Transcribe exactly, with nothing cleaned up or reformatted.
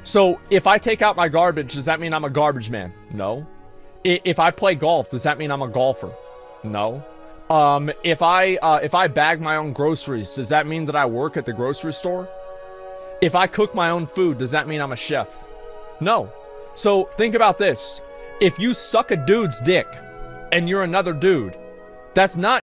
So if I take out my garbage, does that mean I'm a garbage man? No. I if I play golf, does that mean I'm a golfer? No. Um, if I, uh, if I bag my own groceries, does that mean that I work at the grocery store? If I cook my own food, does that mean I'm a chef? No. So think about this. If you suck a dude's dick and you're another dude, that's not